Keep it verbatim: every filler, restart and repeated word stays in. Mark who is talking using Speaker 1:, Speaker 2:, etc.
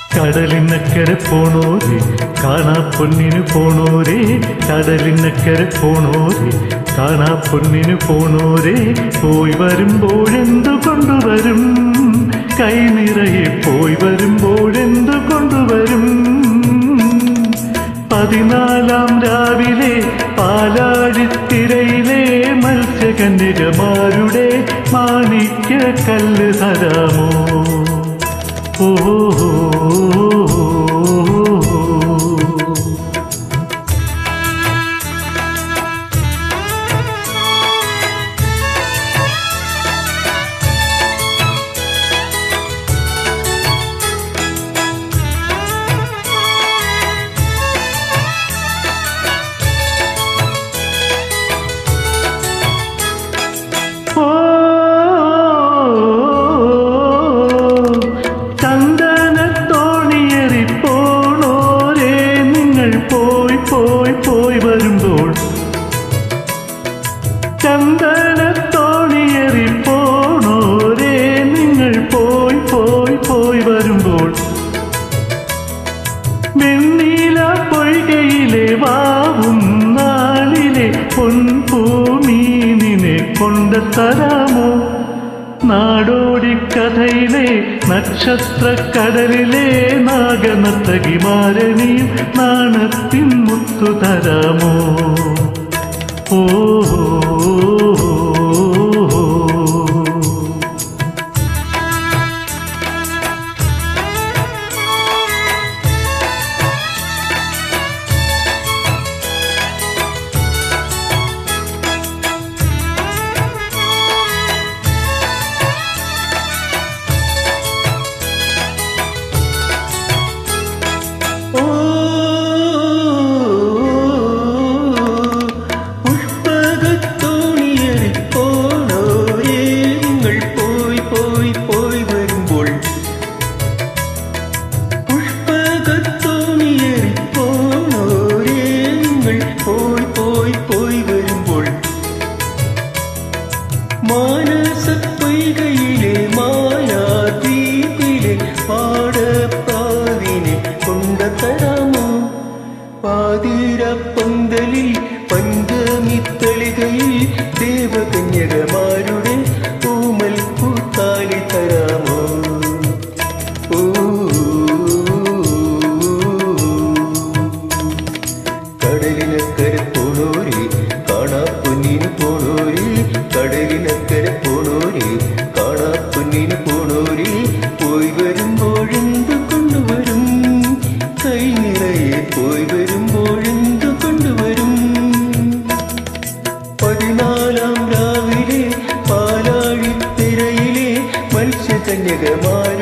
Speaker 1: കടലിനക്കരെ പോണോരേ കാണാ പൊന്നിനു പോണോരേ കടലിനക്കരെ പോണോരേ കാണാ പൊന്നിനു പോണോരേ പോയി വരുമ്പോഴെന്തു കൊണ്ടുവരും കൈ നിറയെ പോയി വരുമ്പോഴെന്തു കൊണ്ടുവരും പതിനാലാം രാവിലെ പാലാഴിത്തിരയിലെ മത്സ്യകന്യകമാരുടെ മാണിക്യ കല്ല് തരാമോ ഓ ചന്ദനത്തോണിയേറി പോണോരേ നിങ്ങൾ പോയി പോയി പോയി വരുമ്പോൾ വെണ്ണീല പൊയ്കയിലെ വാവും നാളിലെ പൊൻപൂമീനിനെ കൊണ്ടുതരാമോ നാടോടിക്കഥയിലെ നക്ഷത്രക്കടലിലെ നാഗനർത്തകിമാരണിയും നാണത്തിൻ മുത്തു തരാമോ ഓ മാനസപ്പൊയ്കയിലെ മായാദ്വീപിലെ പാടപ്രാവിനെ കൊണ്ടുതരാമോ പാതിരപ്പന്തലിൽ പഞ്ചമിത്തളികയിൽ ദേവകന്യകമാരുടെ പൂമൽ പൂത്താലി തരാമോ ഓ കടലിനക്കരെ പോണോരേ കാണാ പൊന്നിനു പോണോരേ കടലിനക്കരെ പോണോരേ കാണാ പൊന്നിനു പോണോരേ പോയി വരുമ്പോഴെന്തു കൊണ്ടുവരും കൈ നിറയെ പോയി വരുമ്പോഴെന്തു കൊണ്ടുവരും പതിനാലാം രാവിലെ പാലാഴിത്തിരയിലെ മത്സ്യകന്യകമാർ